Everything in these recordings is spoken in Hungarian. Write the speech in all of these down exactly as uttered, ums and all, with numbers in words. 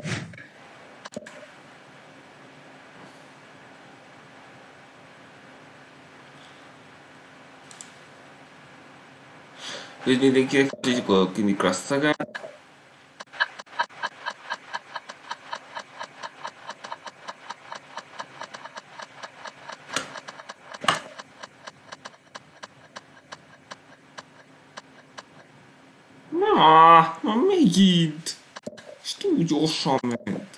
Hogy mindenkinek tudjuk a Kimi Krasszagát. Na, na megint! És túl gyorsan ment.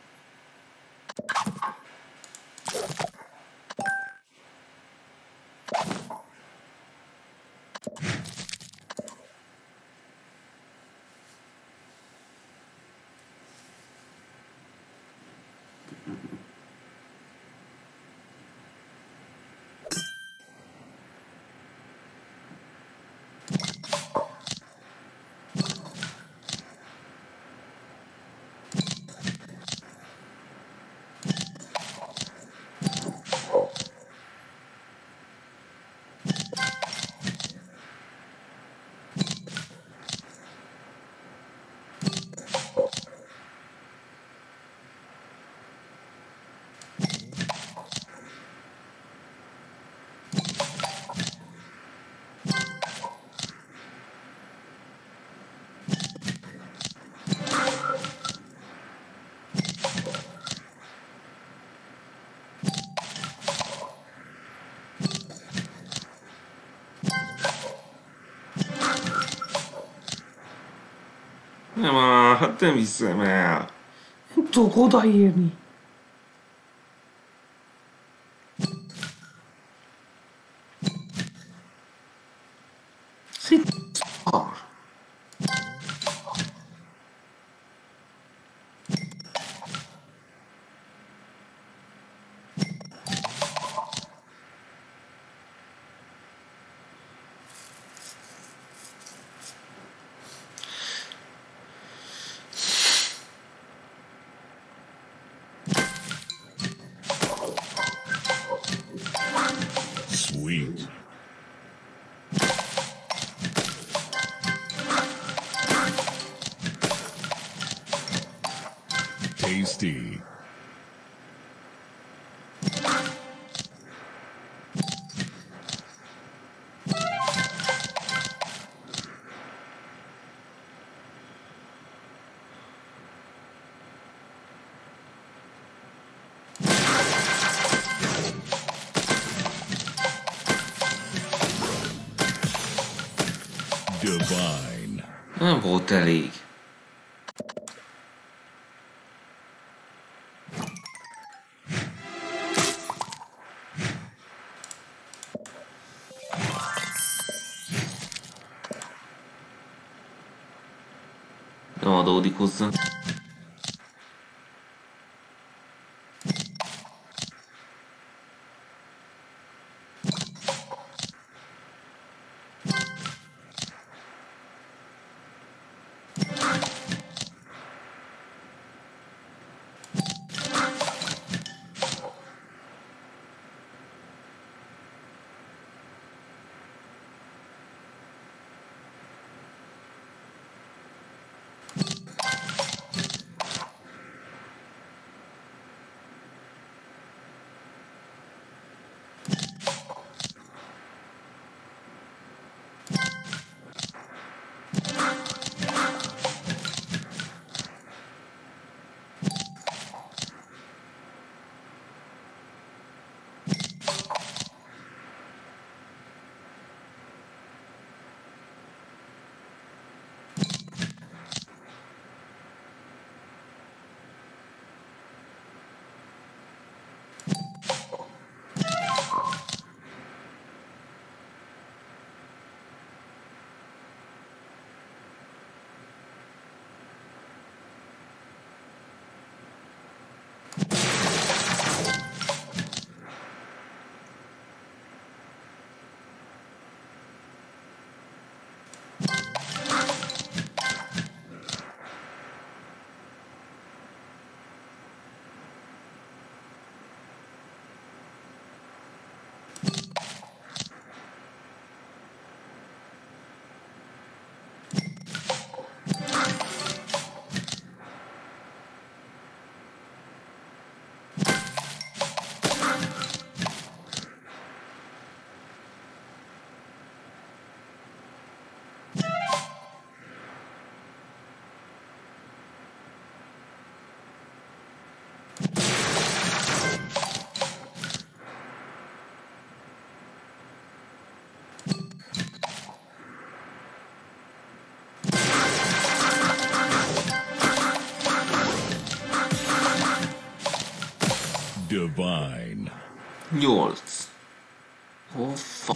Nem, á, hát nem hiszem el. Nem tudok odaérni. Szép szar. Sweet. Tasty. Divine. Nem volt elég. Nem adódik hozzá. Divine. Nyolc. Oh, fa...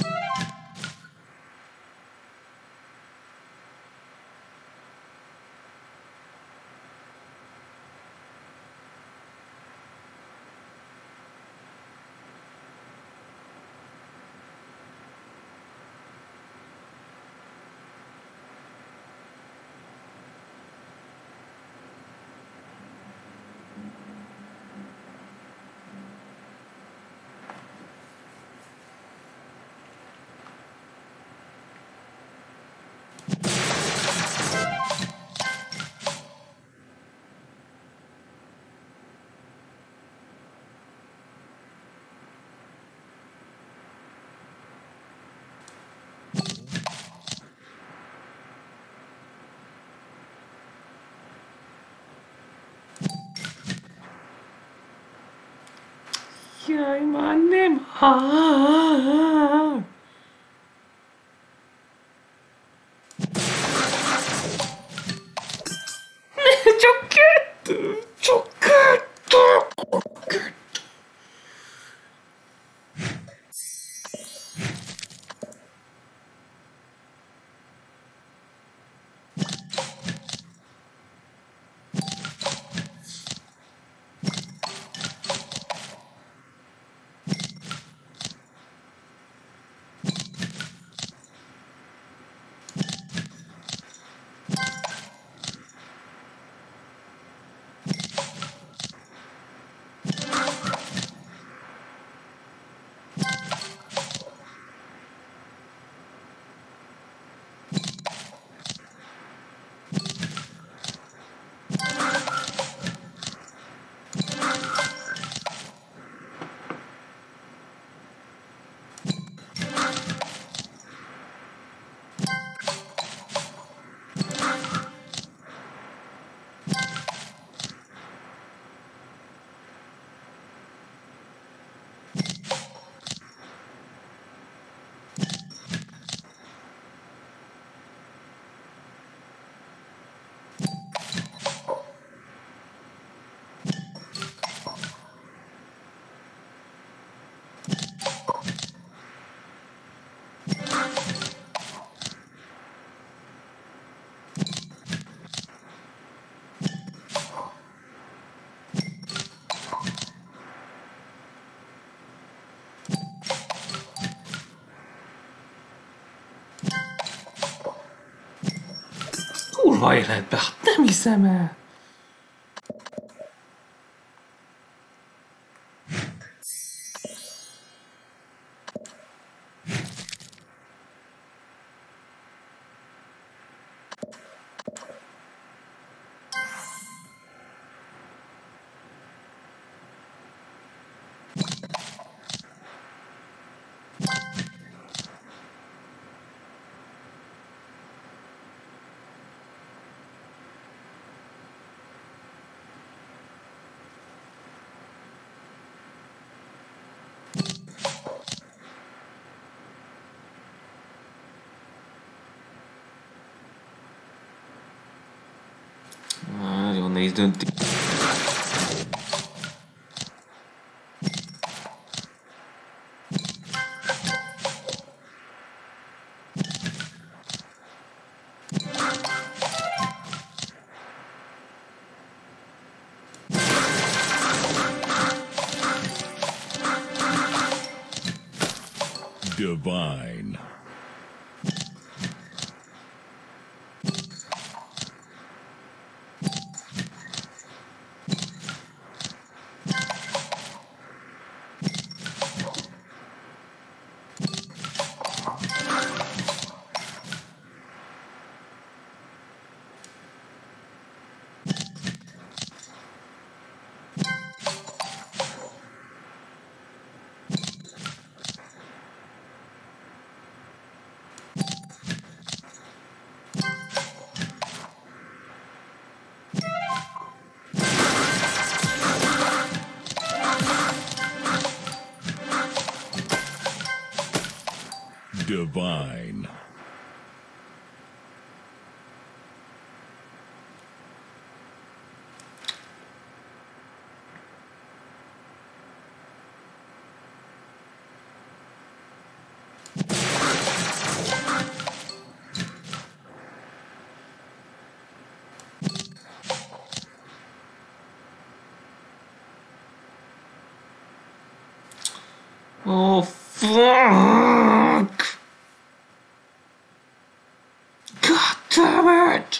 Jaj, már nem hál. Csak kettő, csak kettő. Kurva életbe, hát nem hiszem el. Nagyon nehéz döntés. Divine. Divine. Oh, fuck! God damn it!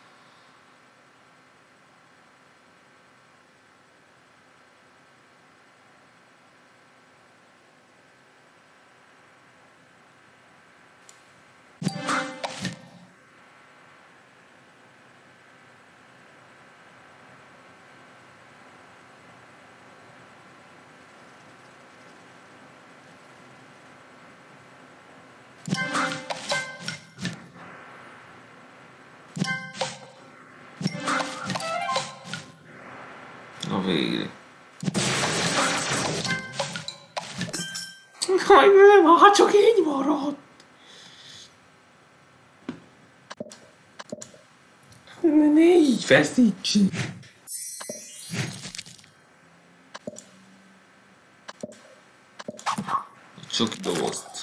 Na végre. Aj, nem, hát csak így maradt. Ne, ne így feszítsen. Csak dobozt.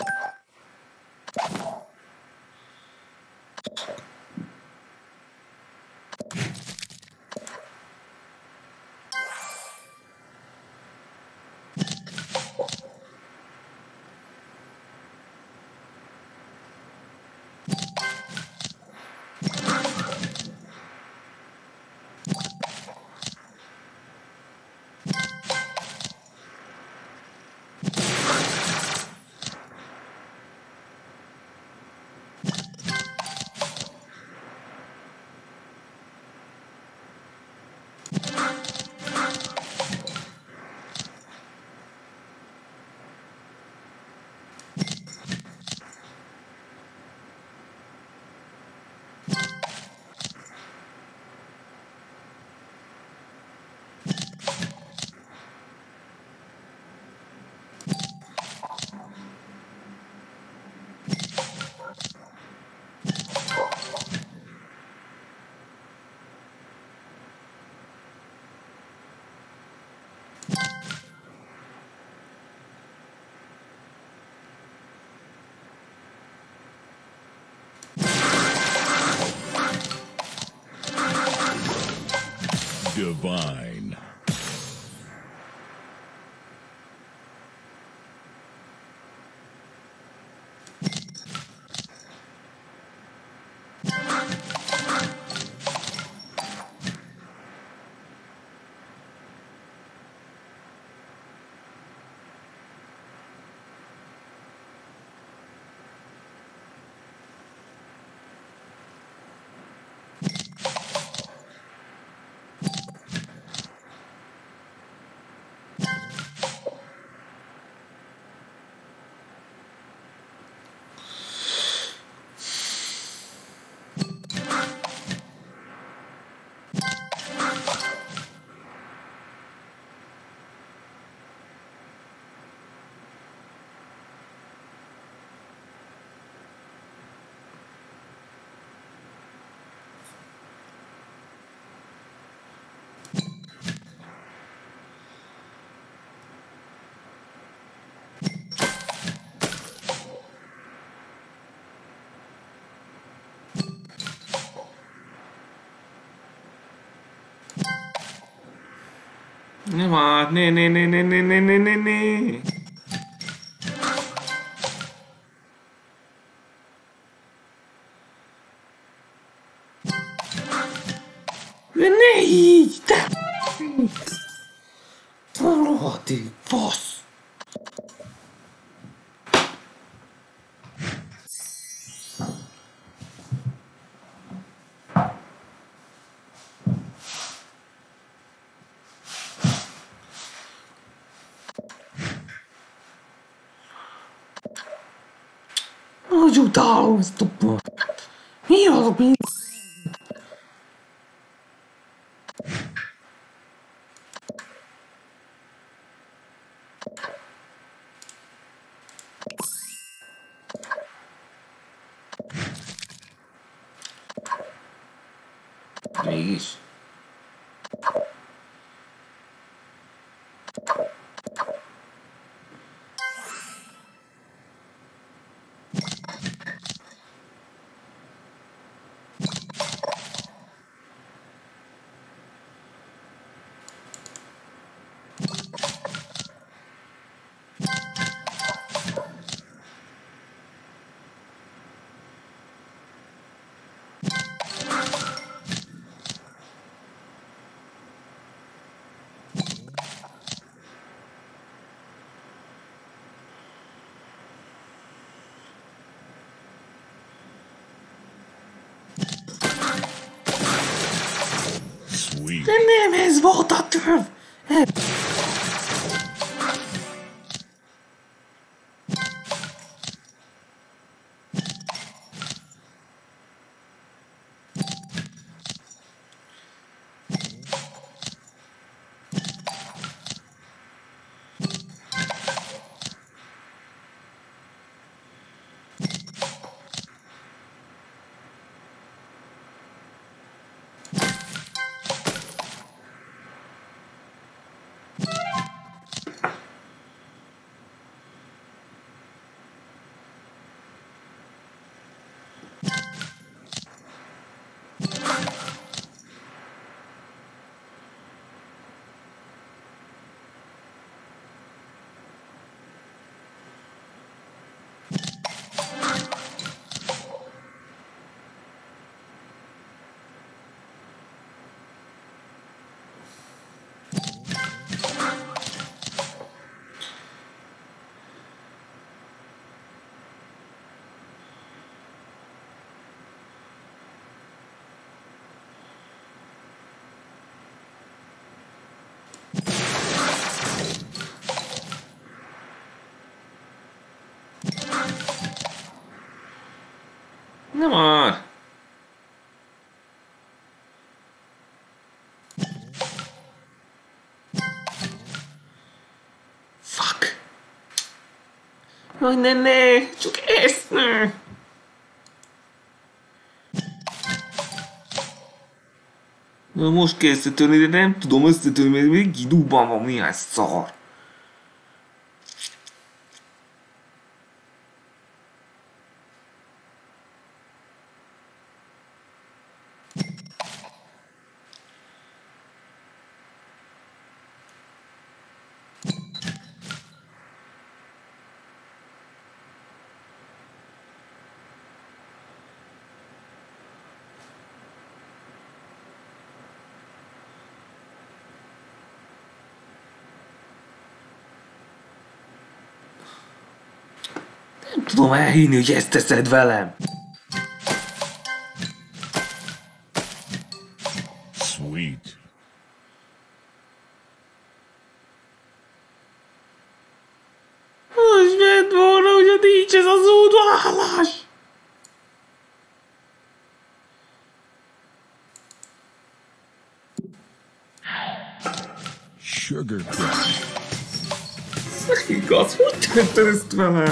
Divine. Nem hát, né, né, né, né, né, né, né, né, né. De ne így, te! Rohadék fasz! Hogy utálom ezt a port! Mi az, ami... Mégis. De nem ez volt a terv! Nem már! Fuck! Jaj, ne, ne! Csak ezt ne! Na most kell összetörni, de nem tudom összetörni, mert még idúban van néhány szar. Nem tudom elhinni, hogy ezt teszed velem. Sweet. Most ment volna, hogy nincs ez az útvállás. Sugar crush. Igaz, hogy tetted ezt velem?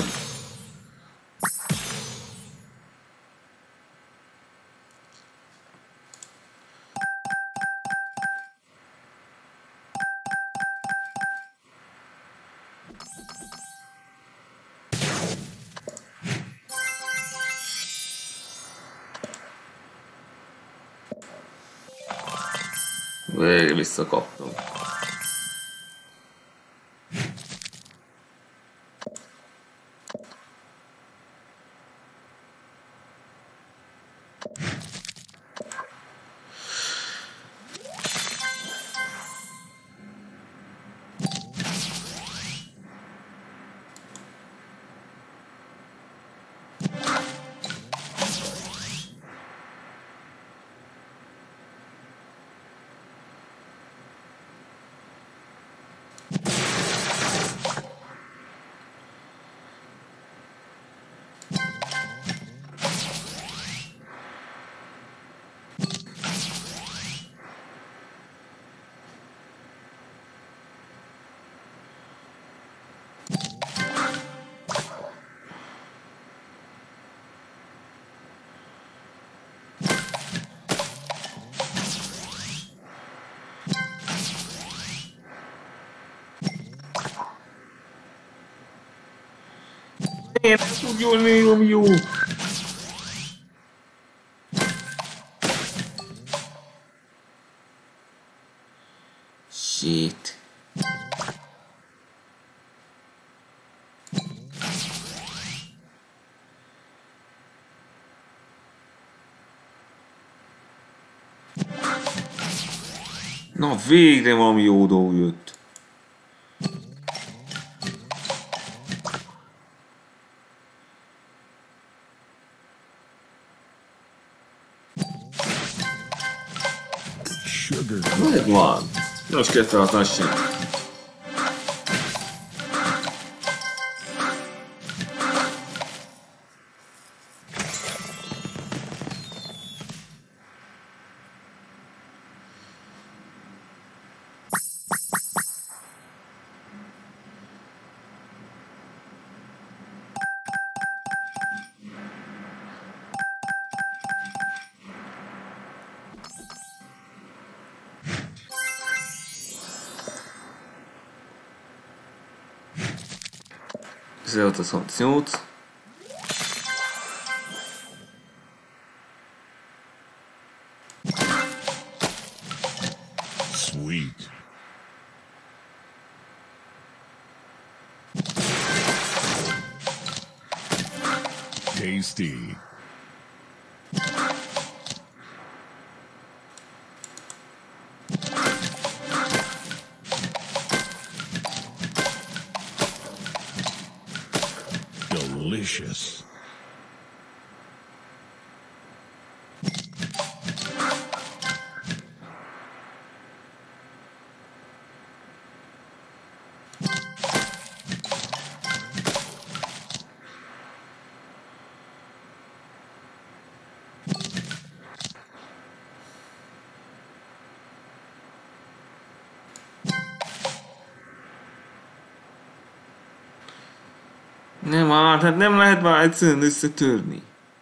Végre visszakaptam. Én nem tudjon nézom jó. Shit. Na végre valami jó dolog jött. Non scherzato, nasci. tizennyolc. Sweet. Tasty. Delicious. Nem árt, hát nem lehet már egyszerűen összetörni.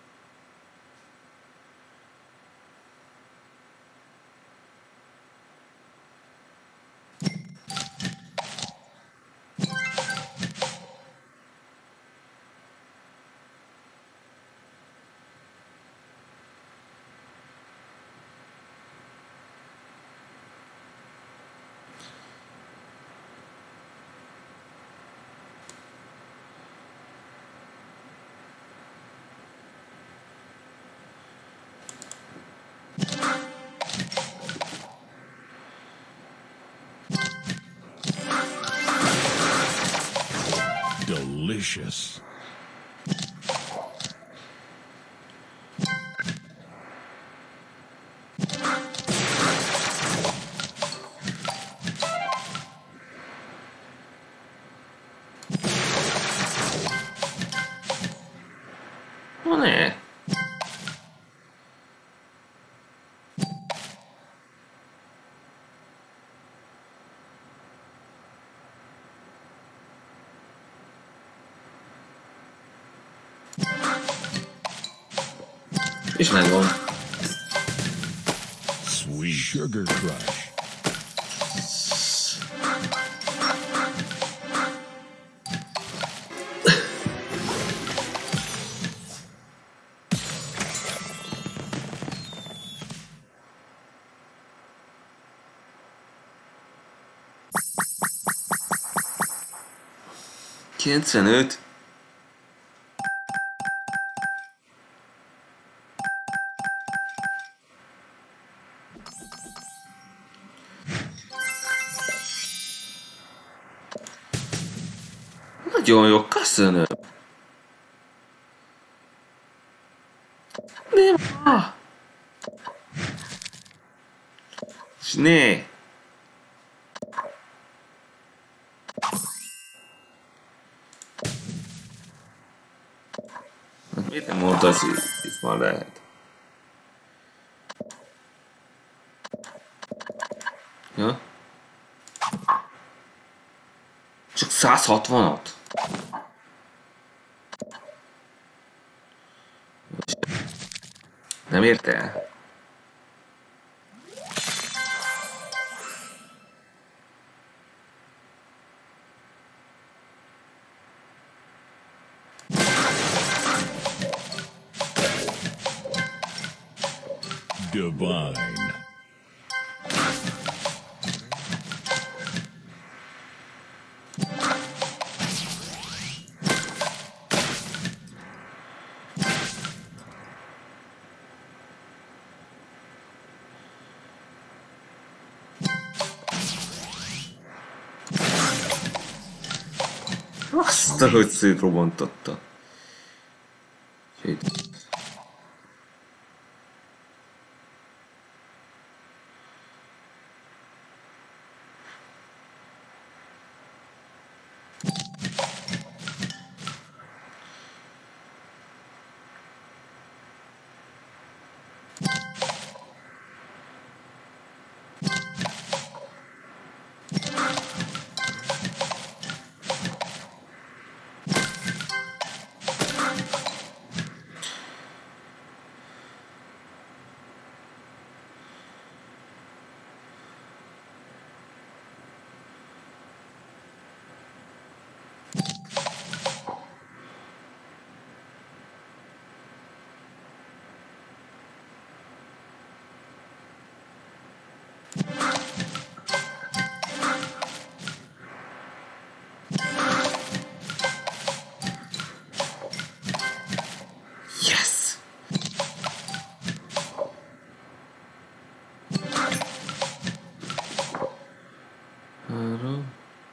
Delicious. Van-e? És megvan. Sweet Sugar Crush. kilencvenöt. Nagyon jó, köszönöm. Nem. Ah. És né. Miért nem mondta, hogy itt már lehet? Ja? Csak száz hatvanat? Nem érte el? Divine. Azt, hogy szétrobbantotta. Három.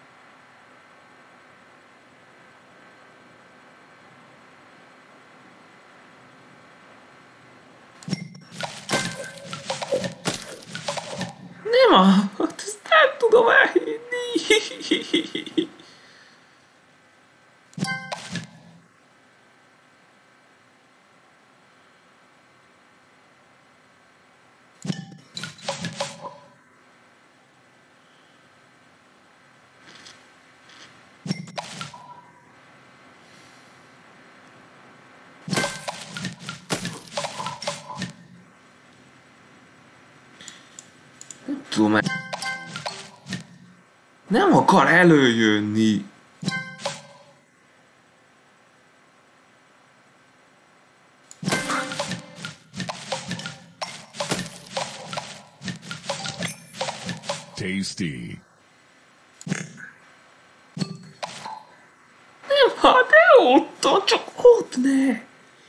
Nem a... Hát ezt nem tudom elhinni. Nem tudom el... Nem akar előjönni. Tasty. Nem, hát de ott, csak ott ne.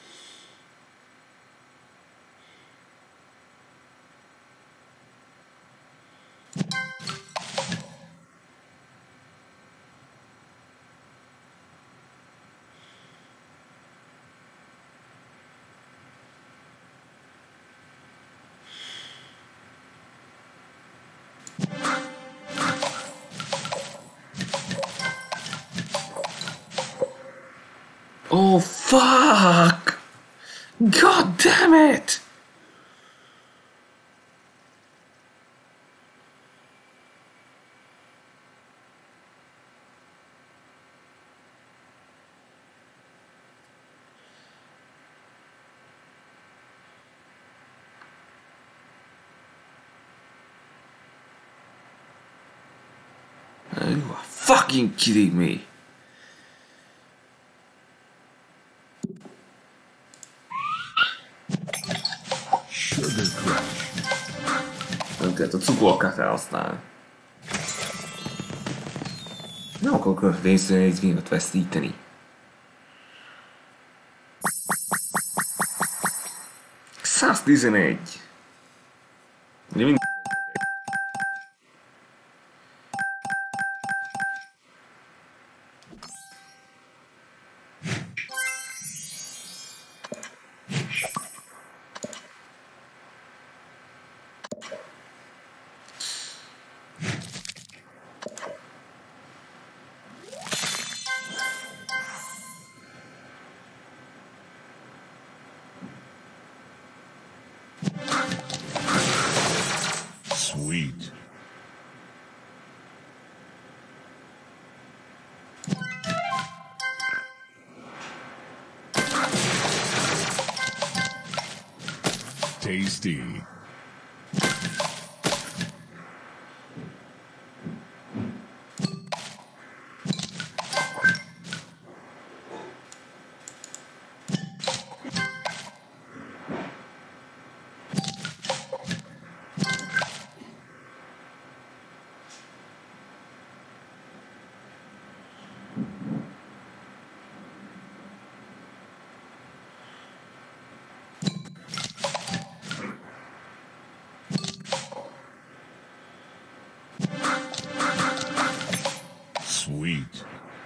Oh fuck! God damn it! You are fucking kidding me. Sugar Crush. Nem kellett a cukorkát elhasználni. Nem akarok a részvényet vesztíteni. száztizenegy. Ugye mind... Sweet. Tasty. Sweet.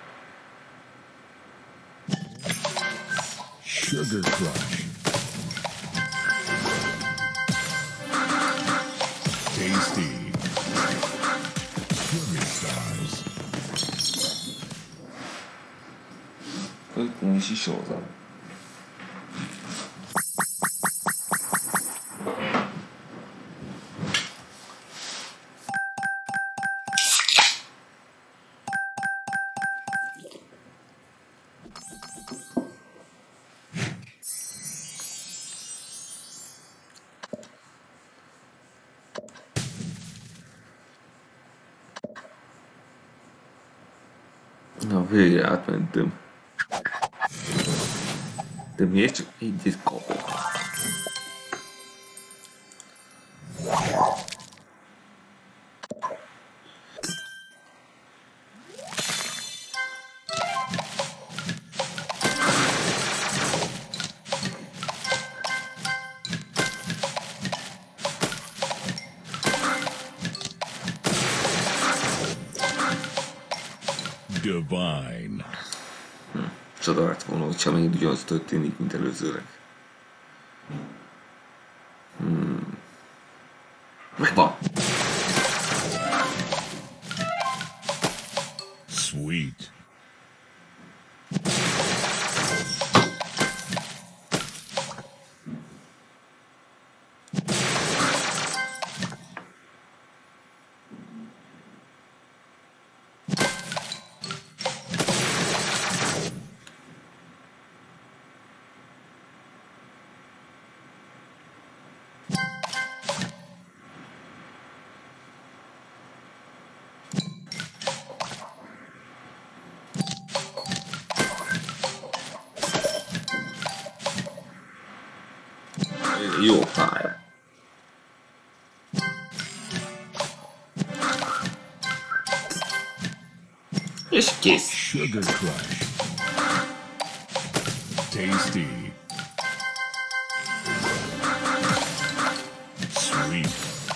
Sugar Crush. Tasty. Sugar Stars. Poi si sciota. Na, végre átmentem. De miért csak egyet kapok? Divine. Csoda lett volna, hogyha megint ugyanaz történik, mint előzőleg. Hmm. Megvan! Sweet. Jó pálya. És kész. Sugar Crush. Tasty. Sweet.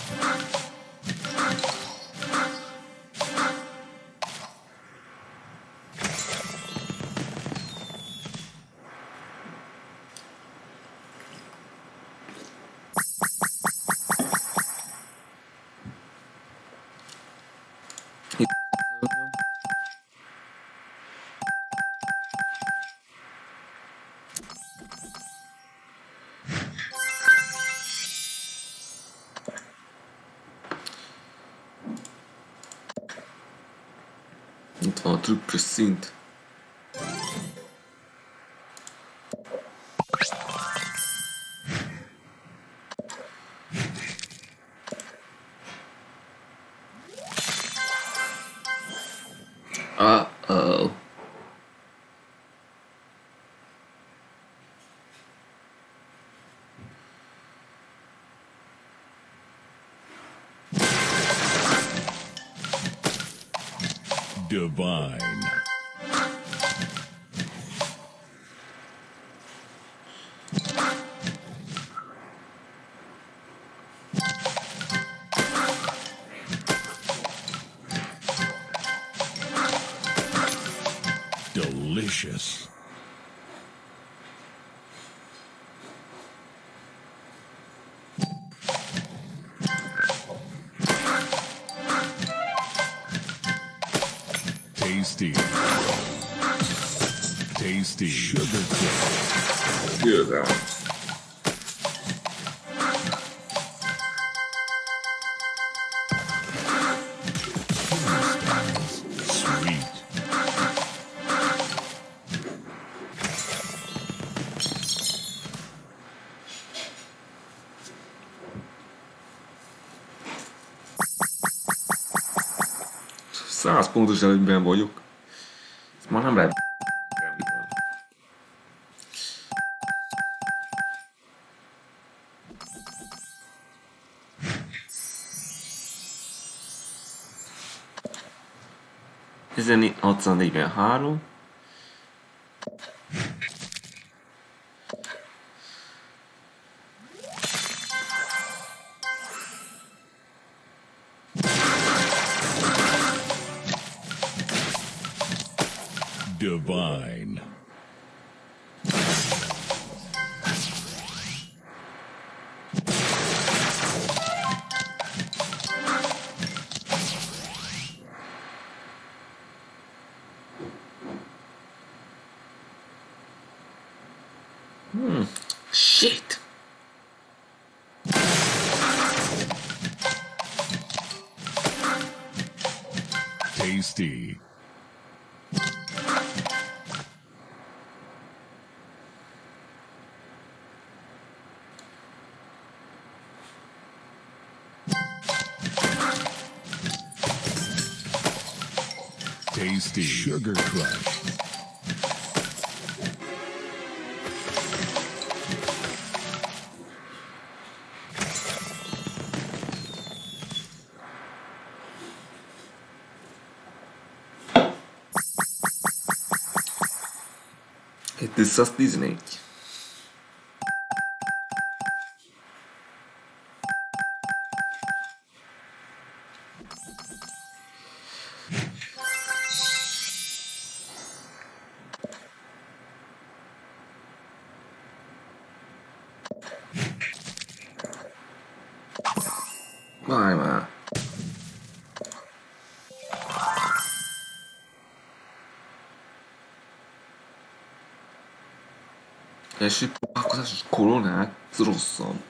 Itt van a trükkös szint. Uh-oh. Divine. Delicious. Tasty. Tasty. Sugar Crush. Győzelem. Sweet. Száz pontos előnyben vagyok. Ezt már nem lehet. ezerhatszáznegyvenhárom. Divine. Hmm. Shit. Tasty. Tasty. Sugar Crush. kétszáztizenegy. első próbálkozásos koronát? Ez rosszam.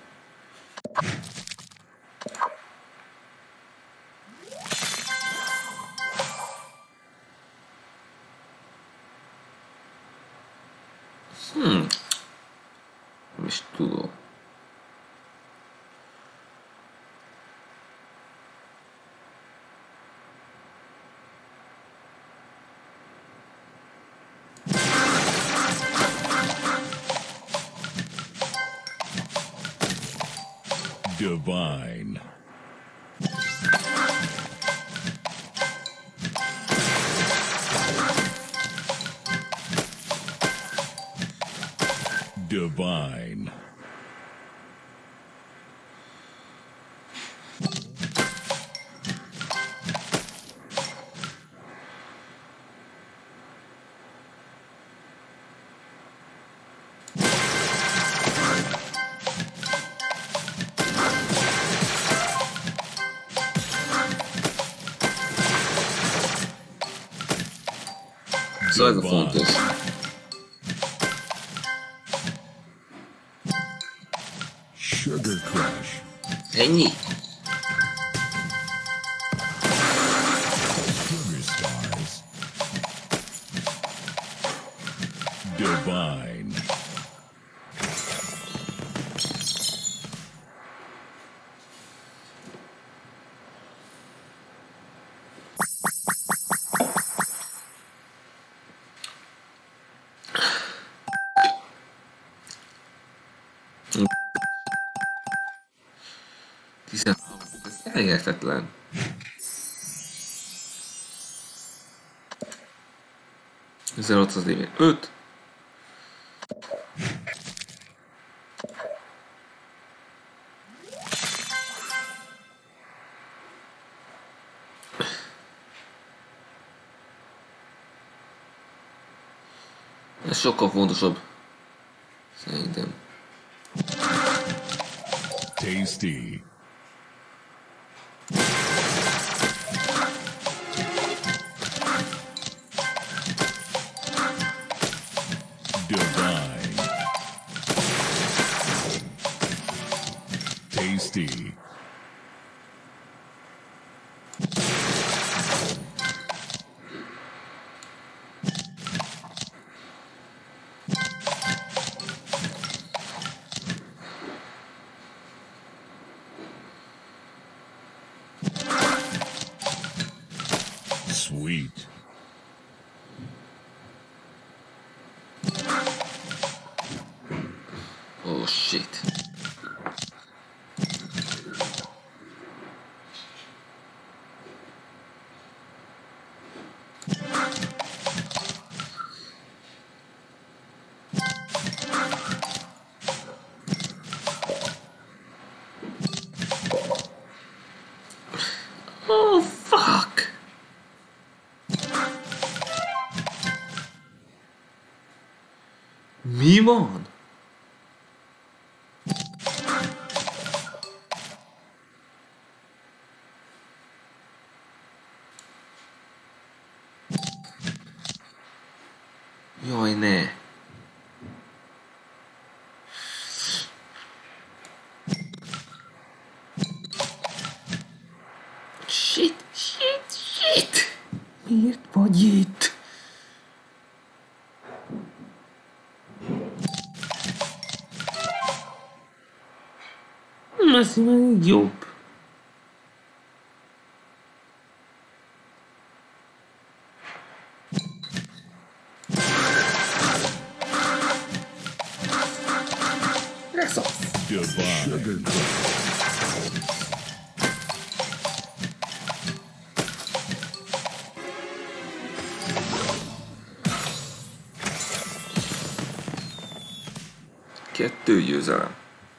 Hmm. Nem is tudom. Divine. Divine. Szóval ez a fontos. Sugar Crush. Ennyi? Sugar Stars. Divine. tizenhárom. Ez elérhetetlen. ezerhatszáz éve. öt. Ez sokkal fontosabb. Szerintem. Tasty. Divine. Tasty. Sweet. Oh shit. Oh fuck. Mi van? Jaj, ne. Shit, shit, shit. Miért vagy itt? Ez már jobb. Ez az. Divine. Sugar Crush. Kettő győzelem.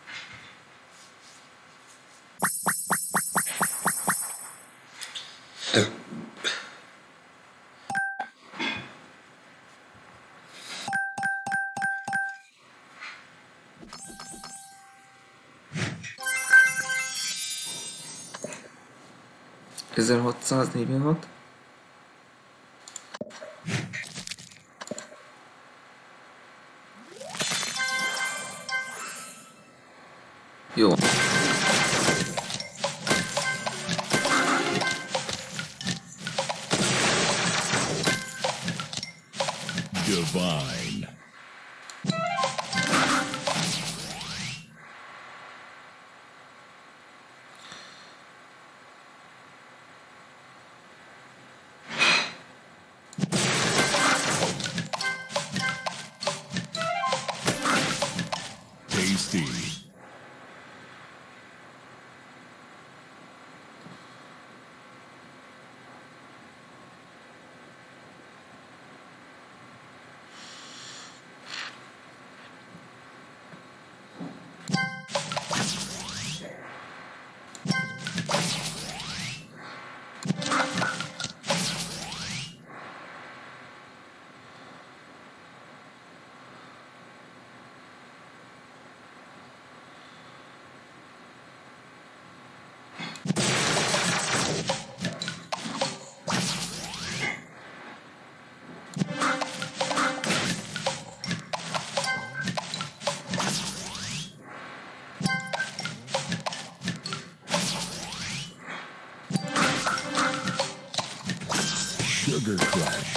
ezerhatszáznegyvenhat. 要は Divine. Tasty. Sugar Crush.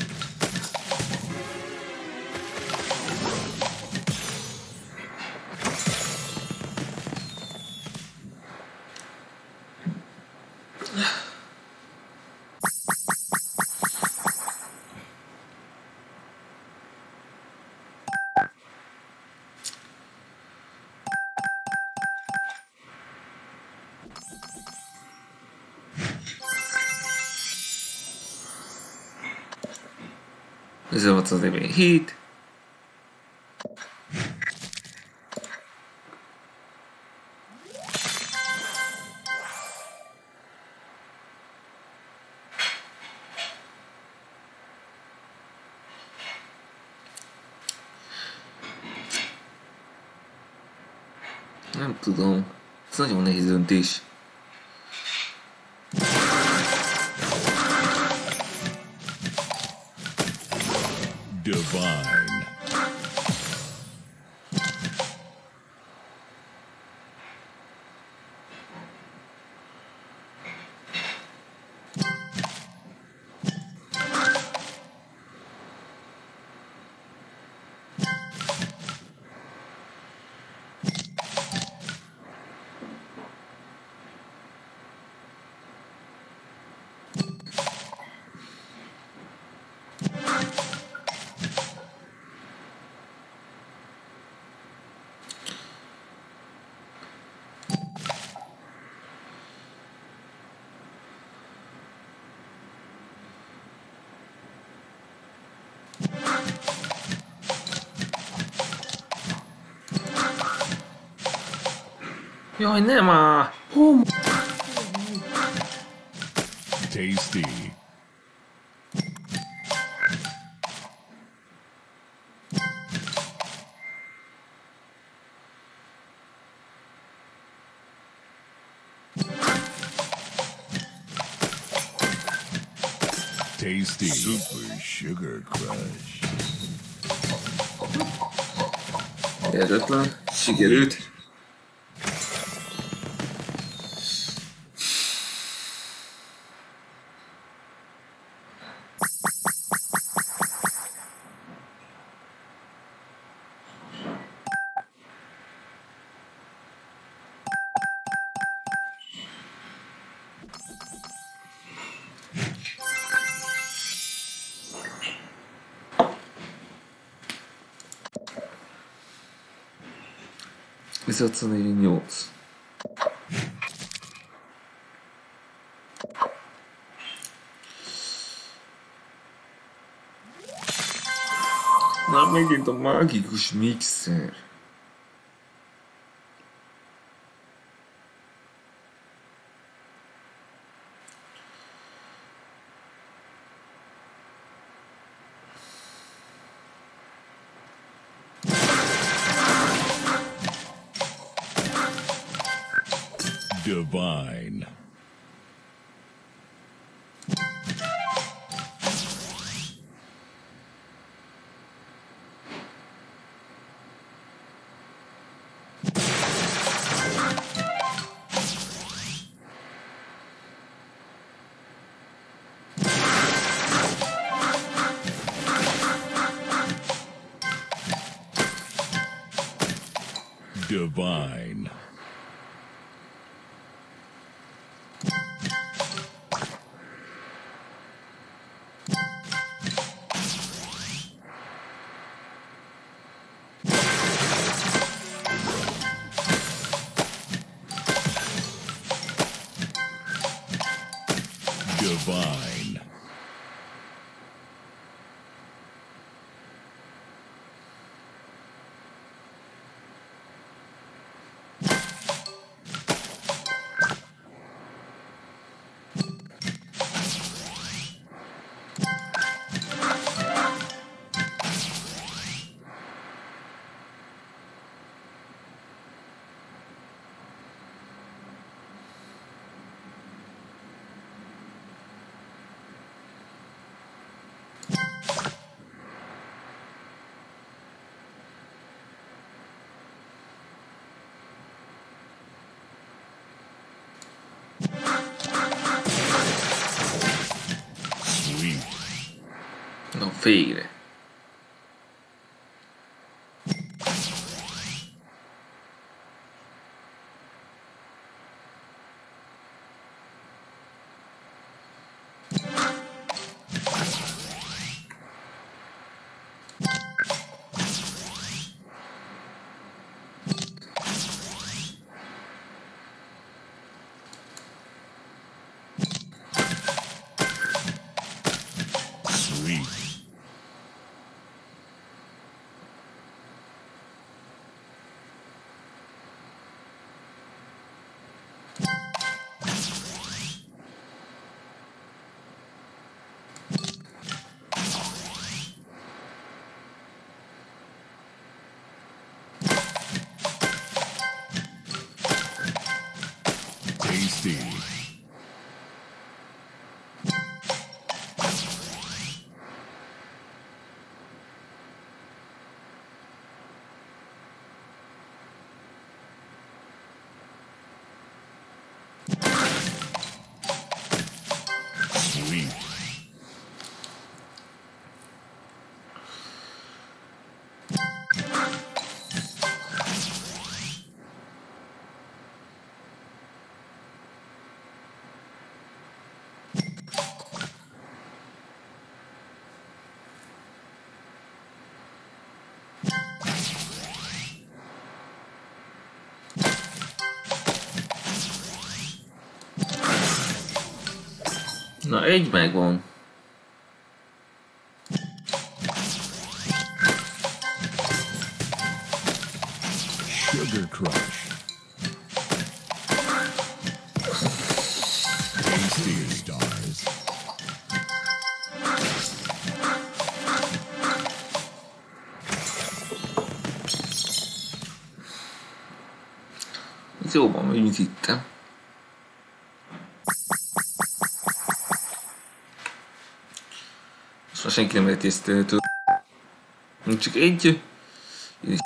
This is what's the heat. Ah, tudão. Só de uma região deixa. Divine. Ja, nej men. Tasty. Tasty. Super Sugar Crush. Eretlen. Sikerült. Wysocony news. Na megint a mágikus mixer. Divine. Divine. Divine. Sweet. Non figure. Sweet. Tasty. Sweet. Na, egy megvan. Sugar Crush. Tasty stars. Ez jobban megy, mint hittem. Most már senki nem lehet észteni tőle. Nincs csak egy. És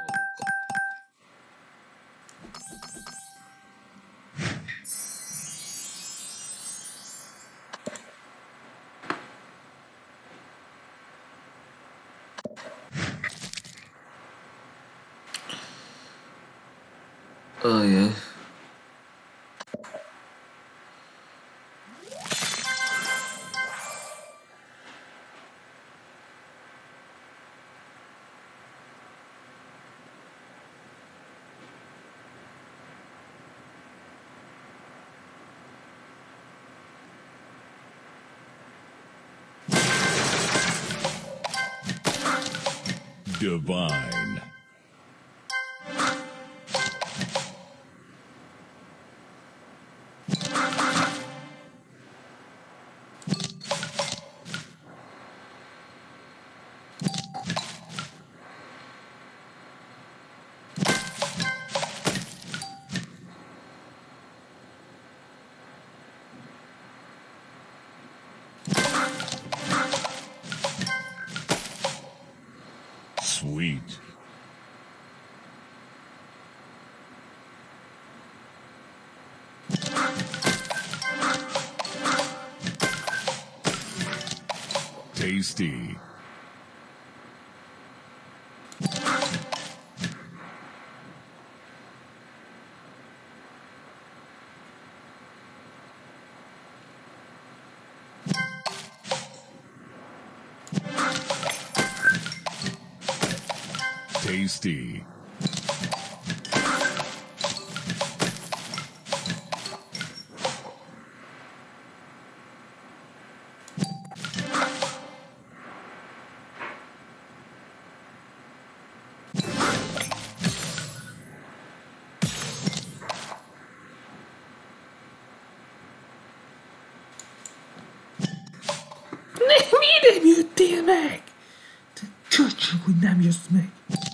ajaj. Divine. Sweet. Tasty. Tasty. Miért nem jöttél meg? Te csöcsök, hogy nem jössz meg.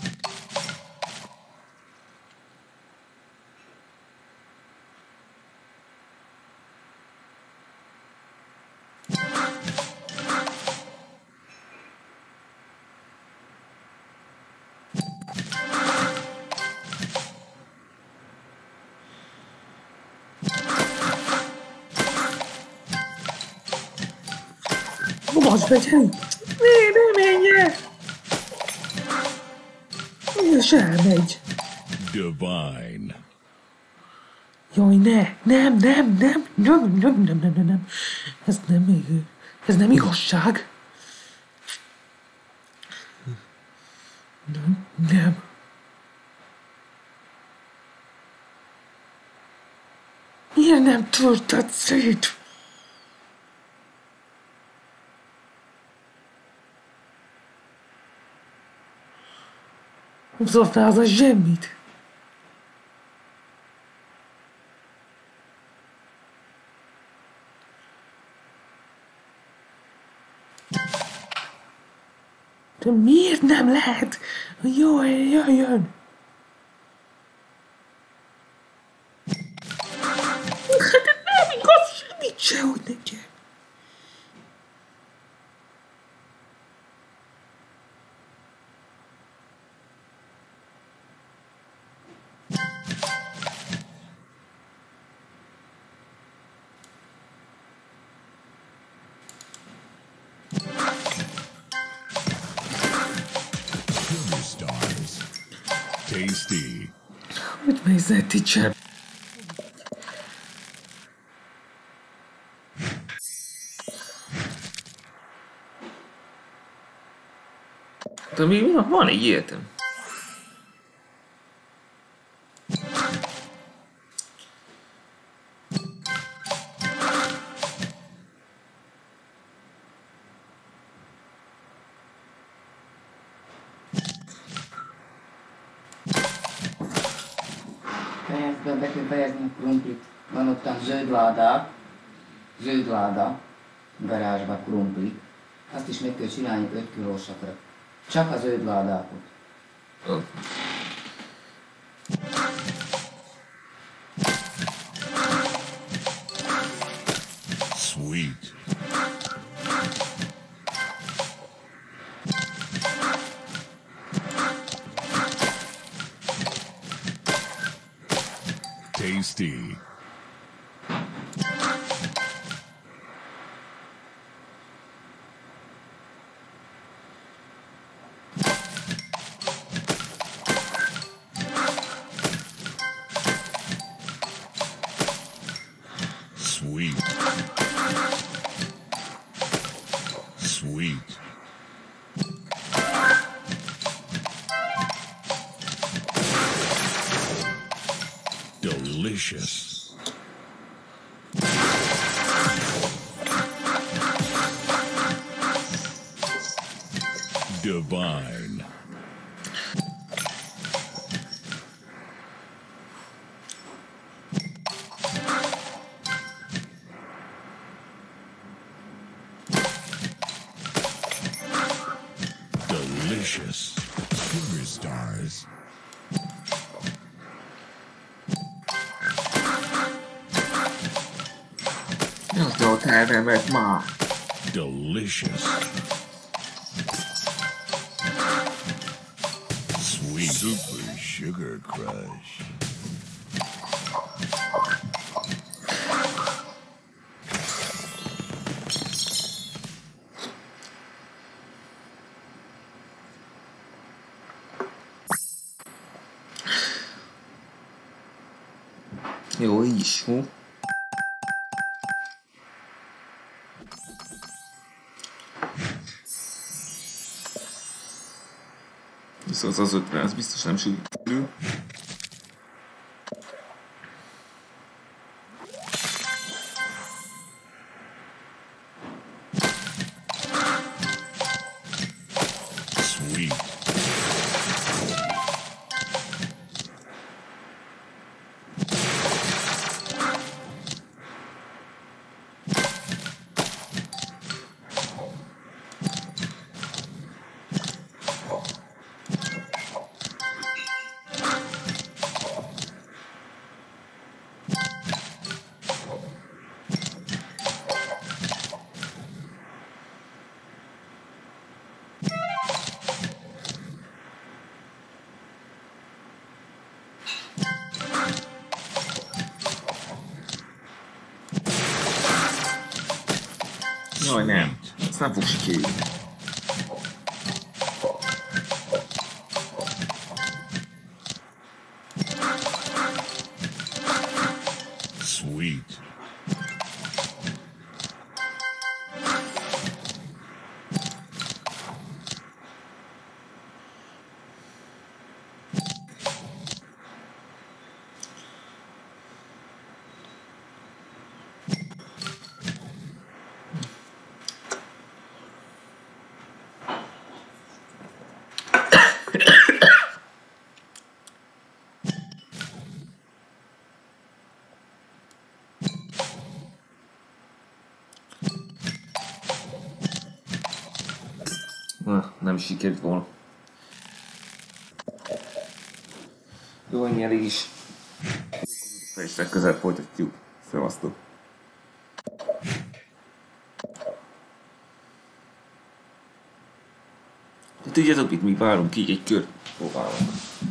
Bazd meg, Harry! Ne, ne menj el! És elmegy. Divine. Jaj, ne! Nem, nem, nem! Nem, nem, nem, nem, nem, nem. Ez nem, ez nem igazság. Nem, nem. Miért nem törted szét? Nem szóltál az a semmit. De miért nem lehet? Jaj, jöjjön! Hát nem igaz, semmit sehogy nem kell. Sugar stars. Tasty. Hogy mész el, teacher? De még van egy életem. Fejezd, be kell fejezni a krumplit. Van ottan zöld ládák, zöld láda, garázsba krumpli. Azt is meg kell csinálni öt kilósakra. Csak a zöld ládákot. Oh. Sweet. Tasty. Sweet. Sweet. Delicious. Divine. Delicious. Sugar stars. Az a tervemet már. Delicious. Sweet. Super Sugar Crush. Jó, így is jó. Viszont az ötven, ez biztos nem sikerül. Sweet. Jaj, nem. Ez nem fog sikerülni. Sweet. Na, nem sikerült volna. Jó, ennyi elég is. És legközelebb folytatjuk. Szevasztok. De tudjátok mit, mi várunk így egy kört. Próbálunk.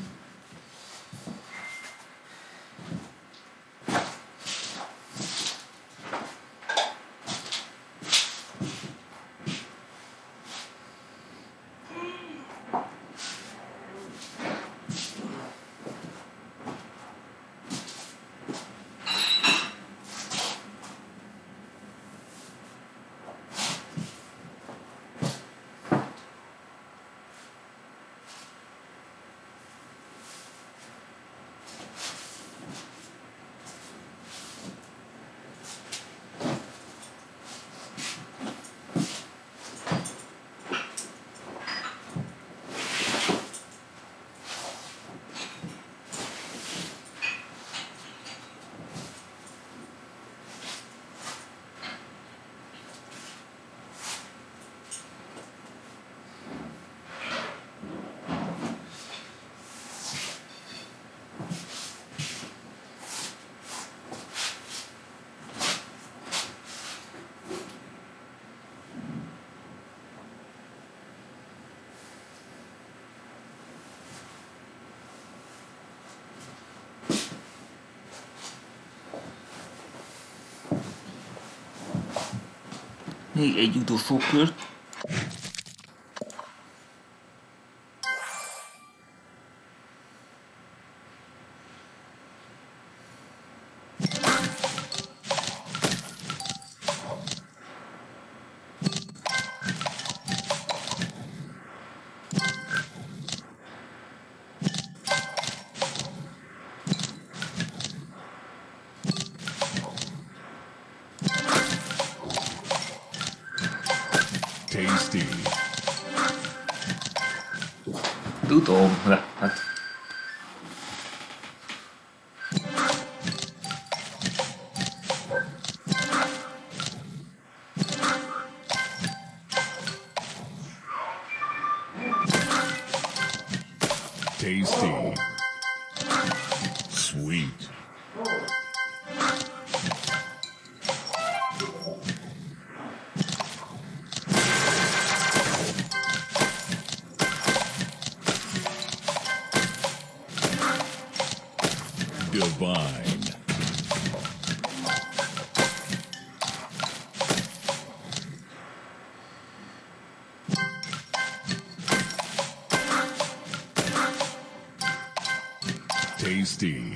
Még egy utolsó kört. Tasty. Tudom, de hát... Tasty. Sweet. Divine. Tasty.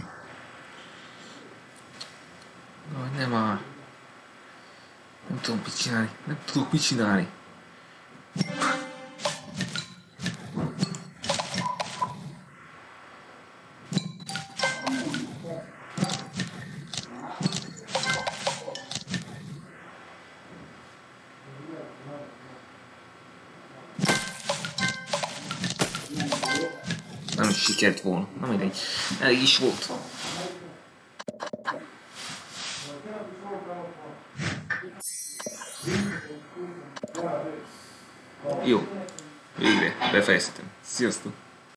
Jaj, nem már. Nem tudom mit csinálni. Nem tudok mit csinálni. kellett volna. Na mindegy. Elég is volt. Jó. Végre. Befejeztem. Sziasztok.